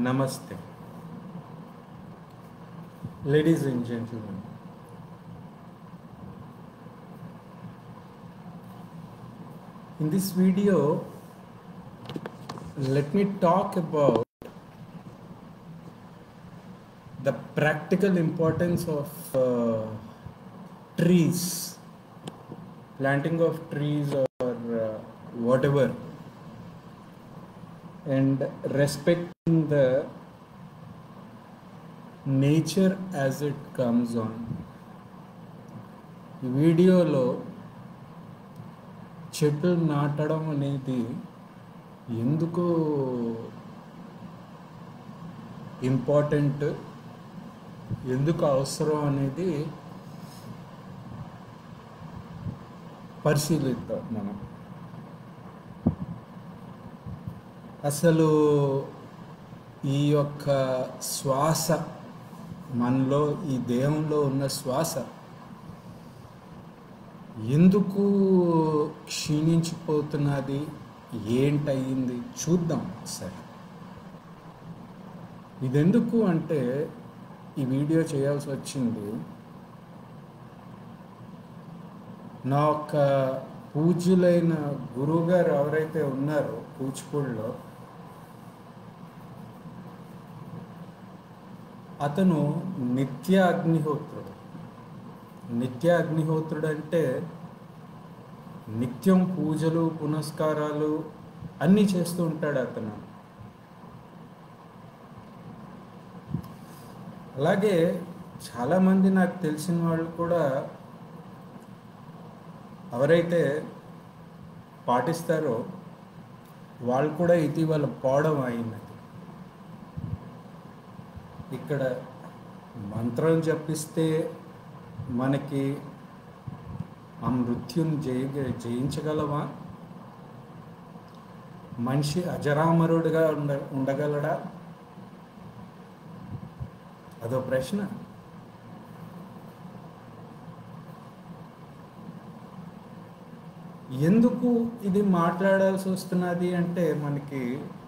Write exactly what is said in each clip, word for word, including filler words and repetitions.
Namaste. Ladies and gentlemen, in this video, let me talk about the practical importance of uh, trees, planting of trees or uh, whatever, and respecting the nature as it comes on. ఈ వీడియోలో చెట్లు నాటడం అనేది ఎందుకు important, ఎందుకు అవసరం అనేది పరిశీలిద్దాం మనం. అసలు ఈ యొక్క శ్వాస మనలో, ఈ దేహంలో ఉన్న శ్వాస ఎందుకు క్షీణించిపోతున్నది, ఏంటయింది చూద్దాం సరే. ఇదెందుకు అంటే ఈ వీడియో చేయాల్సి వచ్చింది, నా యొక్క పూజ్యులైన గురువుగారు ఎవరైతే ఉన్నారో కూచిపూడిలో, అతను నిత్య అగ్నిహోత్రుడు. నిత్య అగ్నిహోత్రుడు అంటే నిత్యం పూజలు పునస్కారాలు అన్నీ చేస్తూ ఉంటాడు అతను. అలాగే చాలామంది నాకు తెలిసిన వాళ్ళు కూడా ఎవరైతే పాటిస్తారో వాళ్ళు కూడా ఇటీవల పోవడం అయినది. ఇక్కడ మంత్రం జపిస్తే మనకి ఆ మృత్యుని జయ జయించగలవా? మనిషి అజరామరుడుగా ఉండ ఉండగలడా అదో ప్రశ్న. ఎందుకు ఇది మాట్లాడాల్సి వస్తున్నది అంటే, మనకి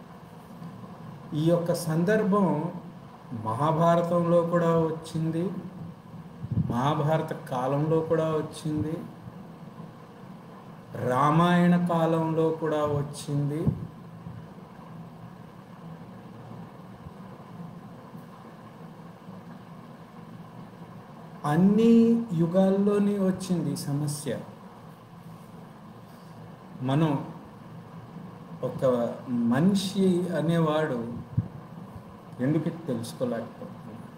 ఈ యొక్క సందర్భం మహాభారతంలో కూడా వచ్చింది, మహాభారత కాలంలో కూడా వచ్చింది, రామాయణ కాలంలో కూడా వచ్చింది, అన్ని యుగాల్లోని వచ్చింది ఈ సమస్య. మనం ఒక మనిషి అనేవాడు ఎందుకు తెలుసుకోలేకపోతున్నాం.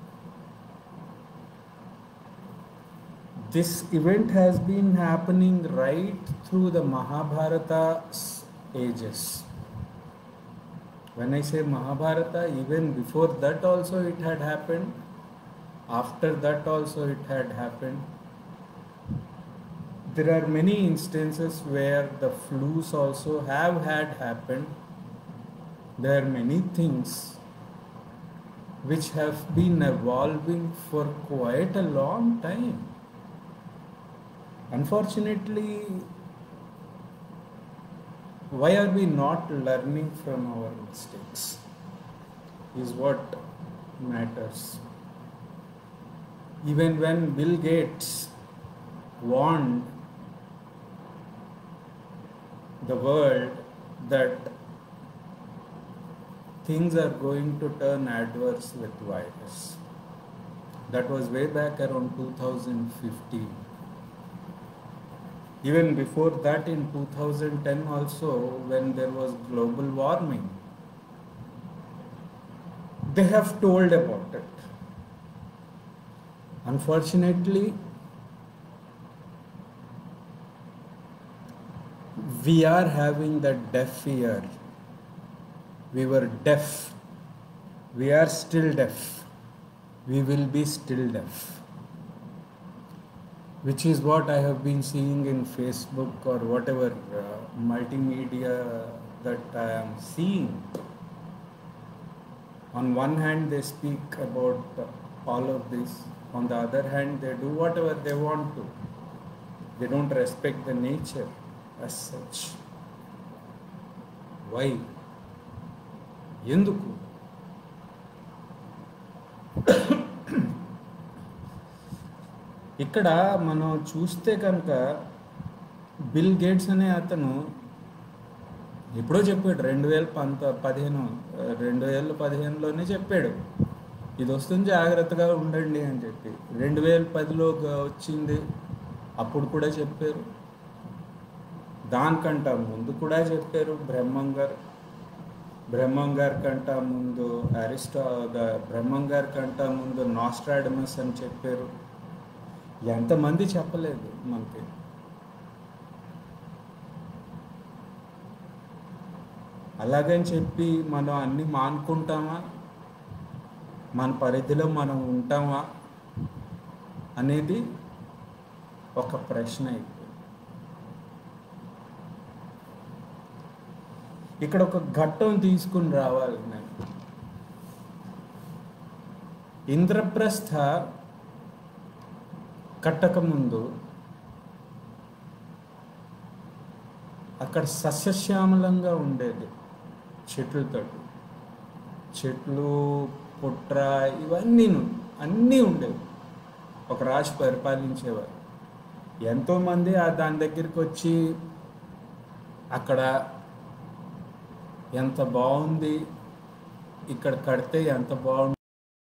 This event has been happening right through the Mahabharata ages. When I say Mahabharata, even before that also it had happened. After that also it had happened. There are many instances where the flus also have had happened. There are many things which have been evolving for quite a long time. Unfortunately, why are we not learning from our mistakes is what matters. Even when Bill Gates warned the world that things are going to turn adverse with virus, that was way back around two thousand fifteen. Even before that, in two thousand ten also, when there was global warming, they have told about it. Unfortunately, we are having that deaf ear. We were deaf. We are still deaf. We will be still deaf. Which is what I have been seeing in Facebook or whatever uh, multimedia that I am seeing. On one hand, they speak about uh, all of this. On the other hand, they do whatever they want to. They don't respect the nature as such. Why? ఎందుకు? ఇక్కడ మనం చూస్తే కనుక bill gates అనే అతను ఎప్పుడో చెప్పాడు, రెండు వేల పంత పదిహేను రెండు వేల పదిహేనులోనే చెప్పాడు ఇది వస్తుంది జాగ్రత్తగా ఉండండి అని చెప్పి. రెండు వేల పదిలో వచ్చింది, అప్పుడు కూడా చెప్పారు. దానికంట ముందు కూడా చెప్పారు బ్రహ్మం గారు. బ్రహ్మం గారి కంట ముందు అరిస్టా బ్రహ్మం గారి కంట ముందు నాస్ట్రాడమస్ అని చెప్పారు. ఎంతమంది చెప్పలేదు మనకి. అలాగని చెప్పి మనం అన్నీ మానుకుంటామా, మన పరిధిలో మనం ఉంటామా అనేది ఒక ప్రశ్న అయిపోయింది. ఇక్కడ ఒక ఘట్టం తీసుకుని రావాలి నేను. ఇంద్రప్రస్థ కట్టకముందు అక్కడ సస్యశ్యామలంగా ఉండేది, చెట్లతో, చెట్లు పుట్ర ఇవన్నీ అన్నీ ఉండేవి. ఒక రాజు పరిపాలించేవారు. ఎంతోమంది ఆ దాని దగ్గరికి వచ్చి అక్కడ ఎంత బాగుంది, ఇక్కడ కడితే ఎంత బాగుంది,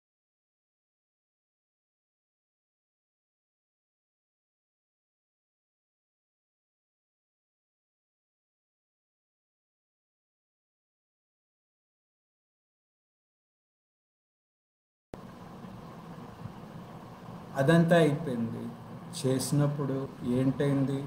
అదంతా అయిపోయింది. చేసినప్పుడు ఏంటైంది,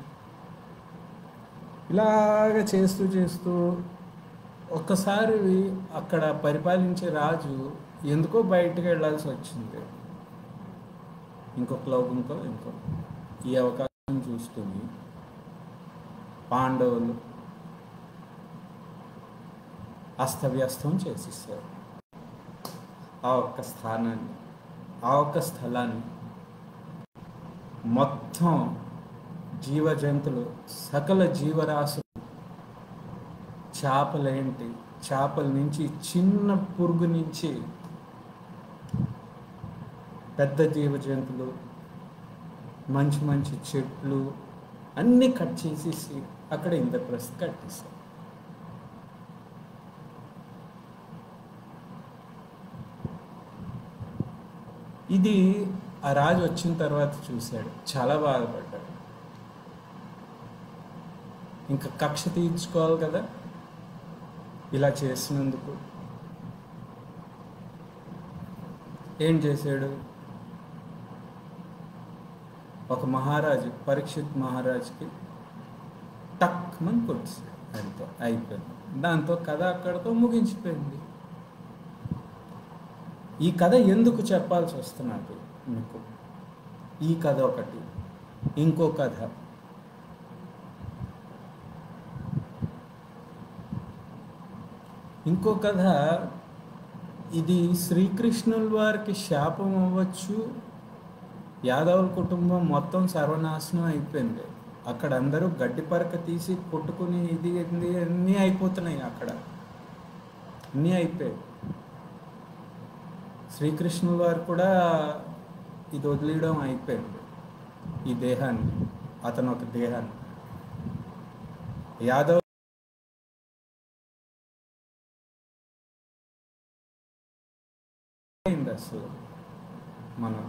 ఇలాగ చేస్తూ చేస్తూ ఒక్కసారి అక్కడ పరిపాలించే రాజు ఎందుకో బయటకు వెళ్ళాల్సి వచ్చింది. ఇంకొక లోకంతో ఇంకో ఈ అవకాశం చూసుకుని పాండవులు అస్తవ్యస్తం చేసిస్తారు ఆ ఒక్క స్థానాన్ని, ఆ ఒక్క స్థలాన్ని. మొత్తం జీవజంతువులు, సకల జీవరాశులు, చేపలేంటి, చేపల నుంచి చిన్న పురుగు నుంచి పెద్ద జీవజంతువులు, మంచి మంచి చెట్లు అన్నీ కట్ చేసేసి అక్కడ ఇంద్రప్రస్థ కట్టేశారు. ఇది ఆ రాజు వచ్చిన తర్వాత చూశాడు, చాలా బాధపడ్డాడు. ఇంకా కక్ష తీర్చుకోవాలి కదా ఇలా చేసినందుకు. ఏం చేశాడు, ఒక మహారాజు, పరీక్షిత్ మహారాజుకి టక్ మని కొట్టేశాడు. అంతే, అయిపోయింది. దాంతో కథ అక్కడితో ముగించిపోయింది. ఈ కథ ఎందుకు చెప్పాల్సి వస్తున్నది మీకు? ఈ కథ ఒకటి, ఇంకో కథ. ఇంకో కథ ఇది శ్రీకృష్ణుల వారికి శాపం అవ్వచ్చు. యాదవుల కుటుంబం మొత్తం సర్వనాశనం అయిపోయింది. అక్కడ అందరూ గడ్డి పరక తీసి కొట్టుకుని ఇది అన్నీ అయిపోతున్నాయి, అక్కడ అన్నీ అయిపోయాయి. శ్రీకృష్ణుల వారు కూడా ఇది వదిలేయడం అయిపోయింది, ఈ దేహాన్ని, అతను ఒక దేహాన్ని. యాదవ్ అసలు మనం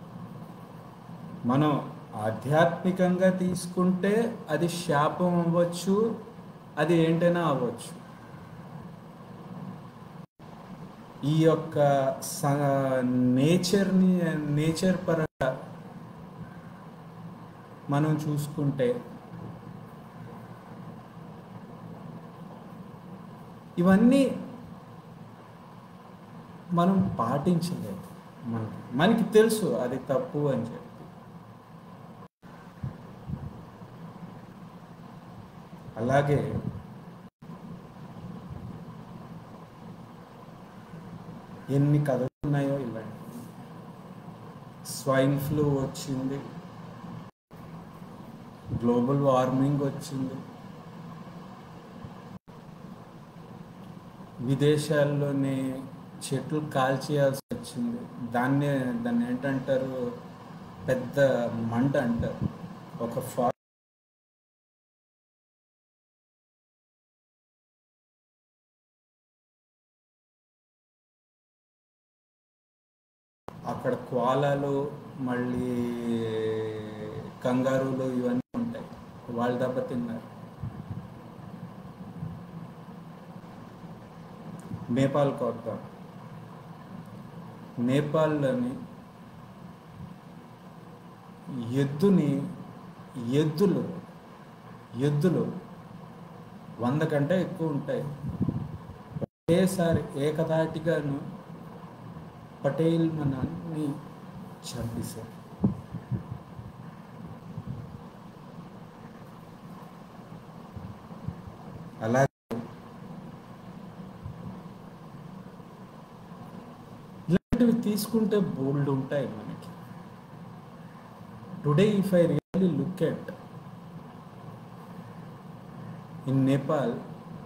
మనం ఆధ్యాత్మికంగా తీసుకుంటే అది శాపం అవ్వచ్చు, అది ఏంటైనా అవ్వచ్చు. ఈ యొక్క నేచర్ని నేచర్ పరంగా మనం చూసుకుంటే ఇవన్నీ మనం పాటించలేదు. మన మనకి తెలుసు అది తప్పు అని చెప్పి. అలాగే ఎన్ని కథలు ఉన్నాయో ఇలాంటి. స్వైన్ ఫ్లూ వచ్చింది, గ్లోబల్ వార్మింగ్ వచ్చింది, విదేశాల్లోనే చెట్లు కాల్చేయాల్సి వచ్చింది. దాన్నే దాన్ని ఏంటంటారు, పెద్ద మంట అంటారు. ఒక ఫా అక్కడ కోలాలు, మళ్ళీ కంగారులు ఇవన్నీ ఉంటాయి. వాళ్ళు దెబ్బతిన్నారు. నేపాల్కి వద్దాం. నేపాల్లోని ఎద్దుని ఎద్దులు ఎద్దులు వంద కంటే ఎక్కువ ఉంటాయి. ఒకేసారి ఏకధాటిగాను పటేల్ మనాన్ని చంపేశారు. అలాగే ఇలాంటివి తీసుకుంటే బోల్డ్ ఉంటాయి మనకి. Today if I really look at in Nepal,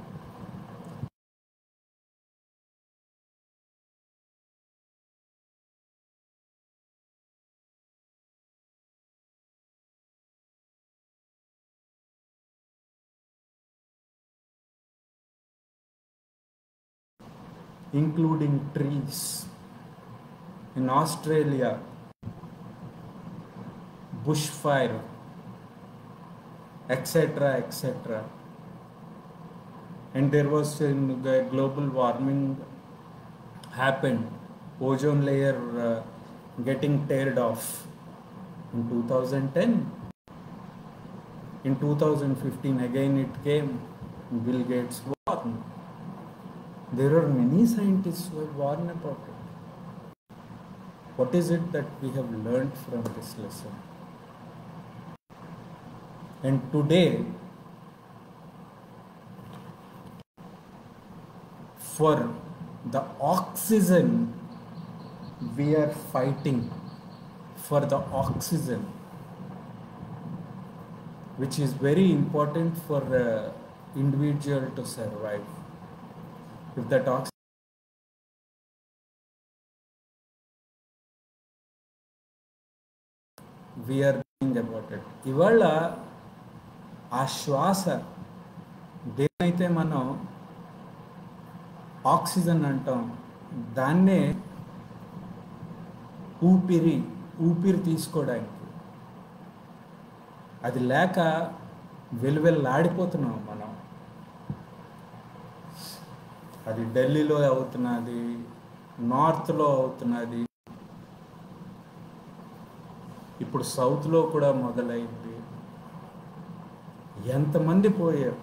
including trees. In Australia, bushfire, et cetera, et cetera. And there was in the global warming happened, ozone layer uh, getting teared off in two thousand ten. In two thousand fifteen again it came, Bill Gates warned. There are many scientists who have warned about it. What is it that we have learned from this lesson? And today, for the oxygen, we are fighting for the oxygen, which is very important for the individual to survive. If that oxygen, we are doing about it. ఇవాళ ఆ శ్వాస దేనైతే మనం oxygen అంటాం, దాన్నే ఊపిరి ఊపిరి తీసుకోవడానికి, అది లేక వెలువెల్లాడిపోతున్నాం మనం. అది ఢిల్లీలో అవుతున్నది, నార్త్లో అవుతున్నది, ఇప్పుడు సౌత్లో కూడా మొదలైంది. ఎంతమంది పోయారు?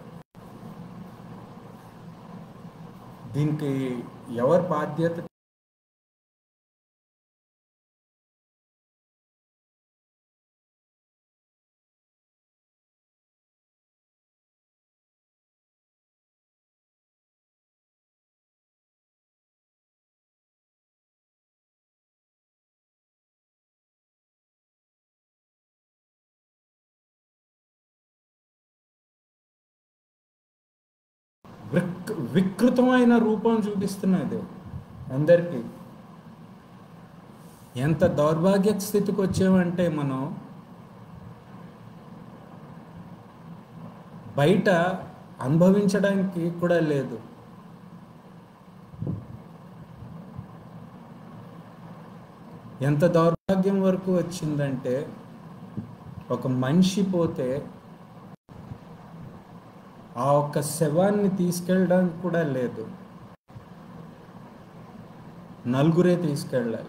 దీనికి ఎవరు బాధ్యత? విక్ వికృతమైన రూపం చూపిస్తున్నది అందరికీ. ఎంత దౌర్భాగ్య స్థితికి వచ్చామంటే మనం బయట అనుభవించడానికి కూడా లేదు. ఎంత దౌర్భాగ్యం వరకు వచ్చిందంటే, ఒక మనిషి పోతే ఆ ఒక్క శవాన్ని తీసుకెళ్ళడానికి కూడా లేదు, నలుగురే తీసుకెళ్ళాలి.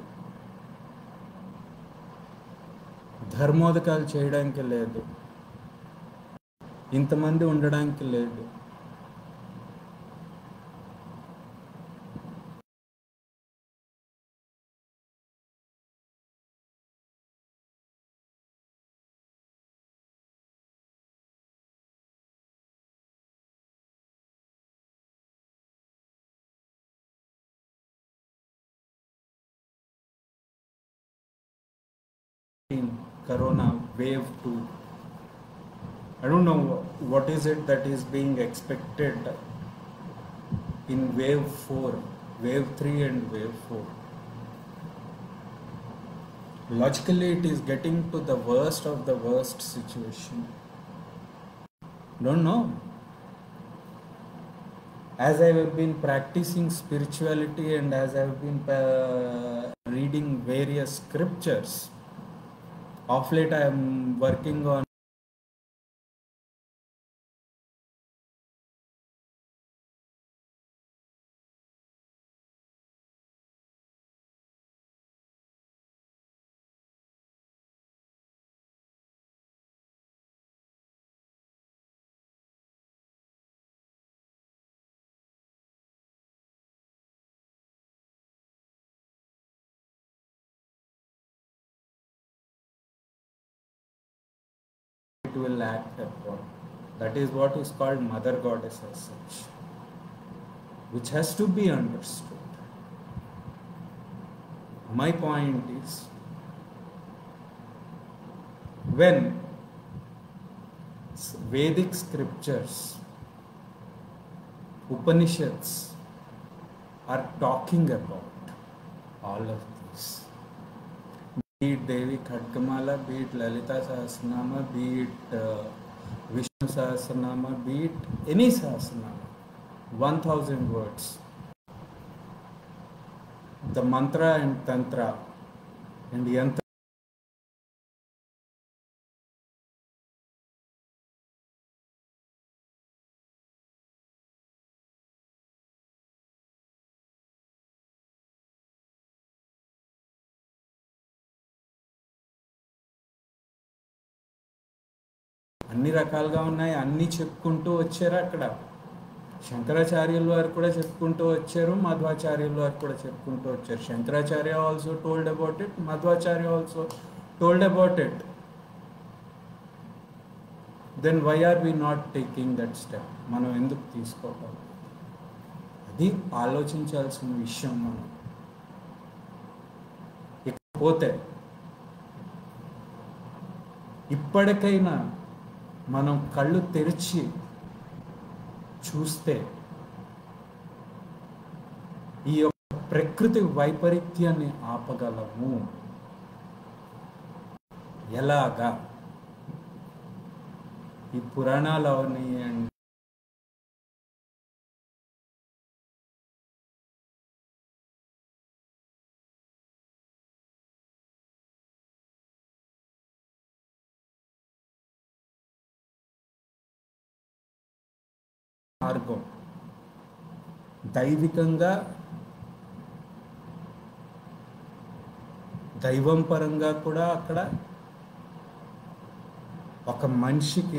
ధర్మోదకాలు చేయడానికి లేదు, ఇంతమంది ఉండడానికి లేదు. Corona wave two. I don't know what is it that is being expected in wave four, wave three and wave four. Logically, it is getting to the worst of the worst situation. Don't know. As I have been practicing spirituality and as I have been uh, reading various scriptures, of late I am working on it will act upon. That is what is called Mother Goddess as such, which has to be understood. My point is, when Vedic scriptures, Upanishads are talking about all of this, be it Devi Khadgamala, be it Lalita Sahasranama, be it uh, Vishnu Sahasranama, be it any Sahasranama, one thousand words, the mantra and tantra and yantra అన్ని రకాలుగా ఉన్నాయి, అన్నీ చెప్పుకుంటూ వచ్చారు అక్కడ. శంకరాచార్యుల వారు కూడా చెప్పుకుంటూ వచ్చారు, మధ్వాచార్యుల వారు కూడా చెప్పుకుంటూ వచ్చారు. Shankaracharya also told about it, Madhvacharya also told about it. Then why are we not taking that step? మనం ఎందుకు తీసుకోవాలి? అది ఆలోచించాల్సిన విషయం. మనం ఇకపోతే ఇప్పటికైనా మనం కళ్ళు తెరిచి చూస్తే ఈ యొక్క ప్రకృతి వైపరీత్యాన్ని ఆపగలము. ఎలాగా? ఈ పురాణాలు అవనియండి, మార్గం దైవికంగా, దైవం పరంగా కూడా అక్కడ ఒక మనిషికి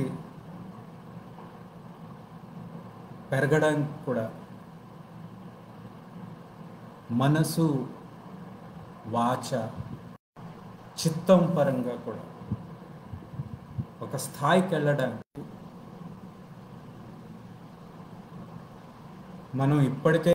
పెరగడానికి కూడా మనసు, వాచ, చిత్తం పరంగా కూడా ఒక స్థాయికి వెళ్ళడానికి మనం ఇప్పటికే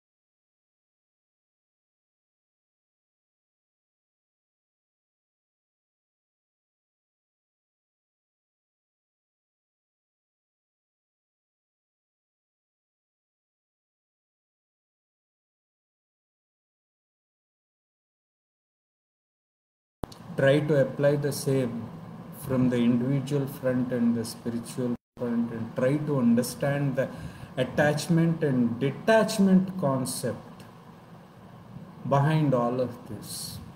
try to apply the same from the individual front and the spiritual front, and try to understand the attachment and detachment concept behind all of this.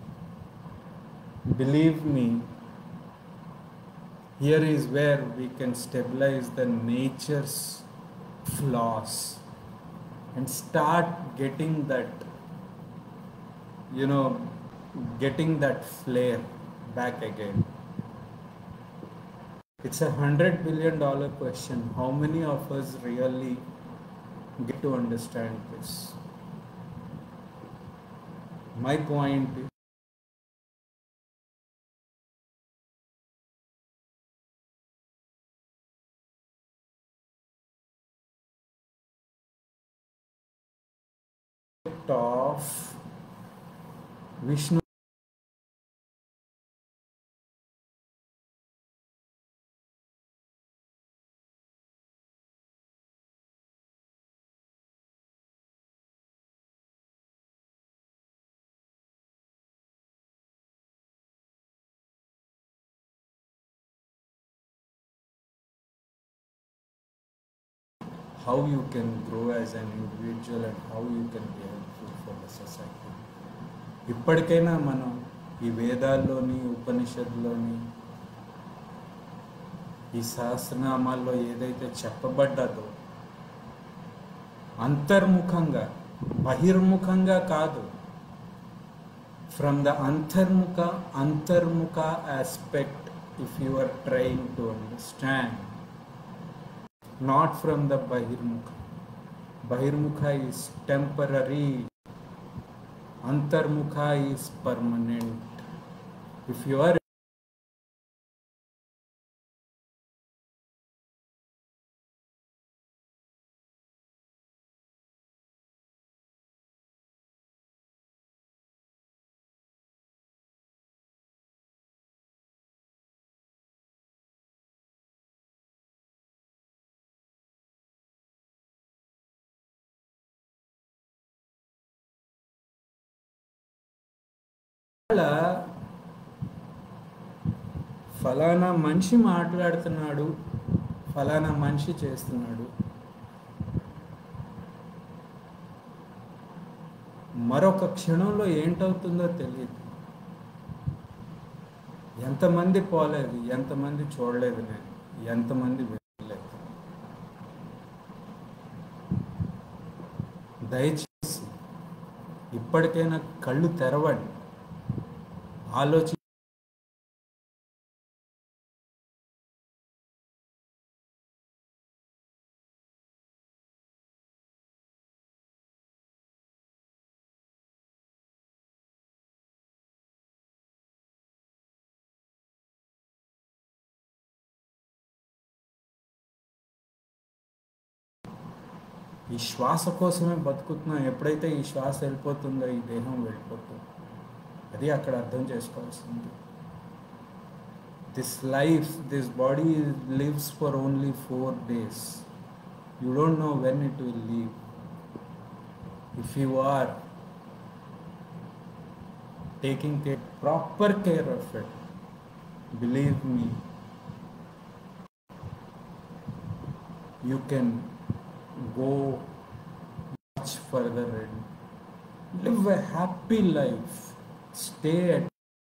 Believe me, here is where we can stabilize the nature's flaws and start getting that, you know, getting that flair back again. It's a hundred billion dollar question. How many of us really get to understand this? My point is, of Vishnu how you can grow as an individual and how you can be helpful for the society. ఇప్పటికైనా మనం ఈ వేదాల్లోని ఉపనిషత్తులోని ఈ సహస్రనామాల్లో ఏదైతే చెప్పబడ్డదో అంతర్ముఖంగా బహిర్ముఖంగా కాదు, from the అంతర్ముఖ అంతర్ముఖ aspect, if you are trying to understand, not from the bahirmukha. Bahirmukha is temporary, antarmukha is permanent. If you are ఫలానా మనిషి మాట్లాడుతున్నాడు, ఫలానా మనిషి చేస్తున్నాడు, మరొక క్షణంలో ఏంటవుతుందో తెలియదు. ఎంతమంది పోలేదు, ఎంతమంది చూడలేదు, నేను ఎంతమంది వెళ్ళలేదు. దయచేసి ఇప్పటికైనా కళ్ళు తెరవండి, ఆలోచి ఈ శ్వాస కోసమే బతుకుతున్నాం. ఎప్పుడైతే ఈ శ్వాస వెళ్ళిపోతుందో ఈ దేహం వెళ్ళిపోతుంది. అది అక్కడ అర్థం చేసుకోవాల్సింది. This life, this body lives for only four days. You don't know when it will leave. If you are taking care, proper care of it, believe me, you can go much further and live a happy life. Stay at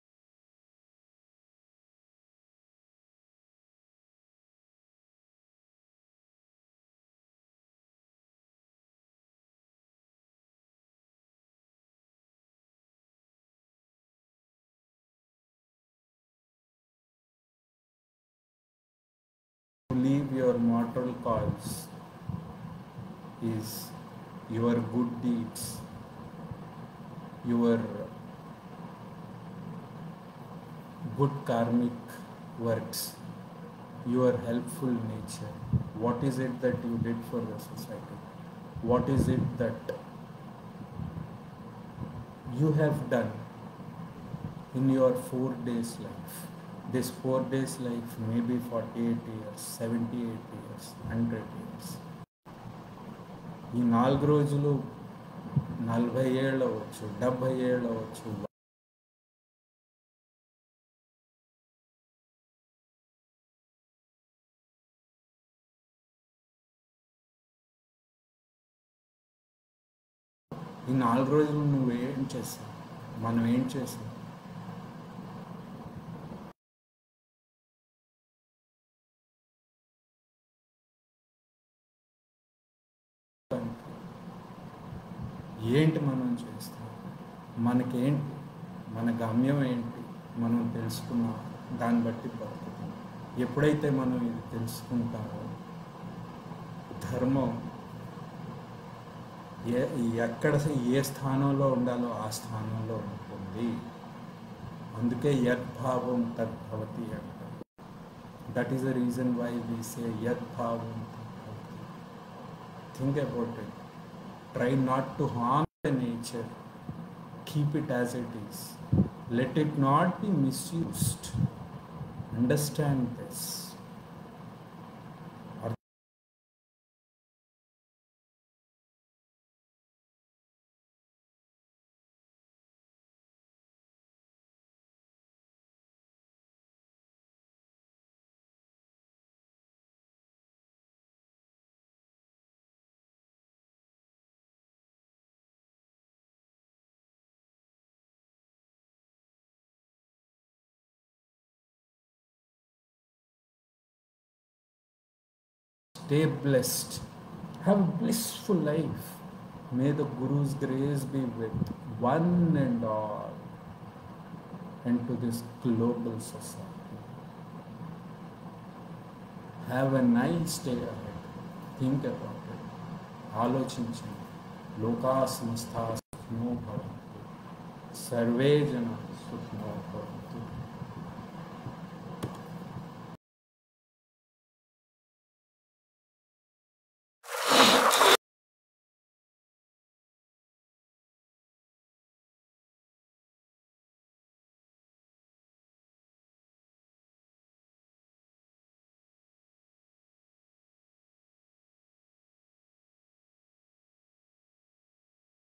leave your mortal cause is your good deeds, your good karmic works, your helpful nature. What is it that you did for the society? What is it that you have done in your four days life? This four days life may be forty-eight years, seventy-eight years, one hundred years. ఈ నాలుగు రోజులు నలభై ఏళ్ళు అవ్వచ్చు, డెబ్భై ఏళ్ళు అవ్వచ్చు. ఈ నాలుగు రోజులు నువ్వు ఏం చేసావు, మనం ఏం చేసాం? ఏంటి మనం చేస్తాం? మనకేంటి, మన గమ్యం ఏంటి మనం తెలుసుకున్నాం, దాన్ని బట్టి బతుకుతాం. ఎప్పుడైతే మనం ఇది తెలుసుకుంటామో ధర్మం ఏ ఎక్కడ ఏ స్థానంలో ఉండాలో ఆ స్థానంలో ఉంటుంది. అందుకే యద్భావం తద్భవతి అంటారు. That is the reason why we say యద్భావం తద్భవతి. Think about it. Try not to harm the nature. Keep it as it is. Let it not be misused. Understand this. Stay blessed. Have a blissful life. May the Guru's grace be with one and all and to this global society. Have a nice day ahead. Think about it. ఆలోచించండి. లోకా సమస్తా సుఖినో భవంతు. Survey జనా సుఖినో భవంతు.